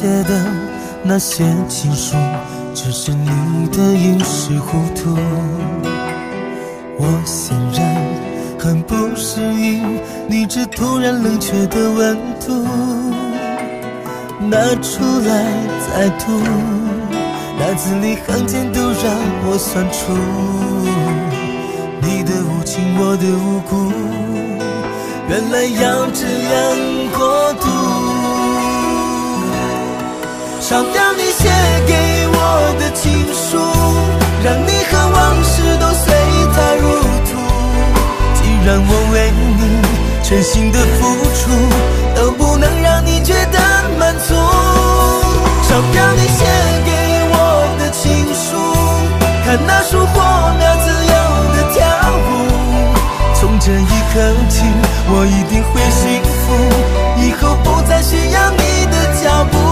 写的那些情书，只是你的一时糊涂。我显然很不适应你这突然冷却的温度，拿出来再读，那字里行间都让我算出你的无情，我的无辜，原来要这样过度。烧掉你写给我的情书，让你和往事都随它入土。既然我为你全心的付出，都不能让你觉得满足。烧掉你写给我的情书，看那树火苗自由的跳舞。从这一刻起，我一定会幸福，以后不再需要你的脚步。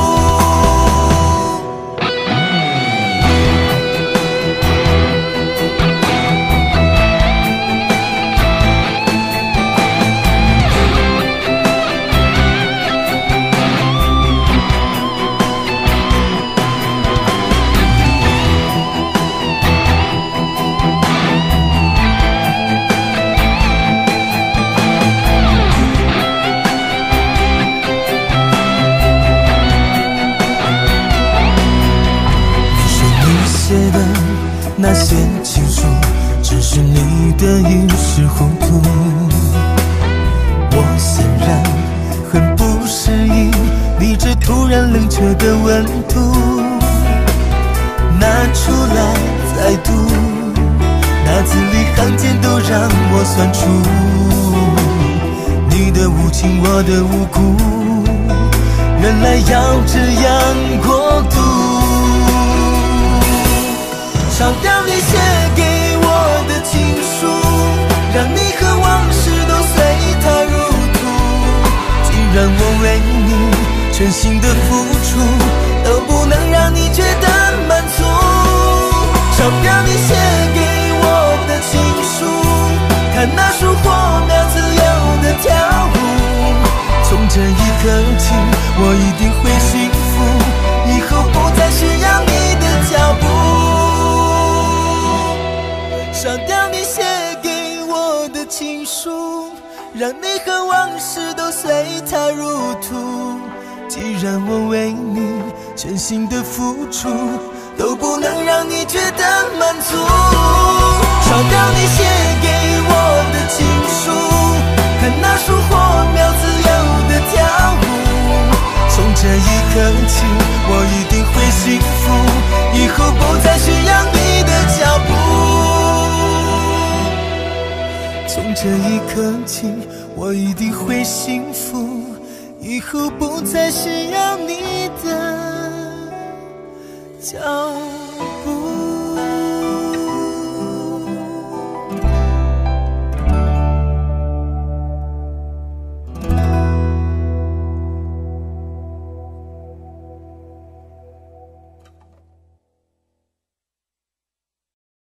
那些情书，只是你的一时糊涂。我显然很不适应你这突然冷却的温度，拿出来再读，那字里行间都让我算出你的无情，我的无辜，原来要这样过度。烧掉你写给我的情书，让你和往事都随它入土。既然我为你全心的付出，都不能让你觉得满足。烧掉你写给我的情书，看那树火苗自由的跳舞。从这一刻起，我一定会幸福，以后不再需要你的脚步。烧掉你写给我的情书，让你和往事都随它入土。既然我为你全心的付出，都不能让你觉得满足。烧掉你写给我的情书，看那树火苗自由的跳舞。从这一刻起，我一定会幸福，以后不再需要你的脚步。从这一刻起，我一定会幸福，以后不再需要你的脚步。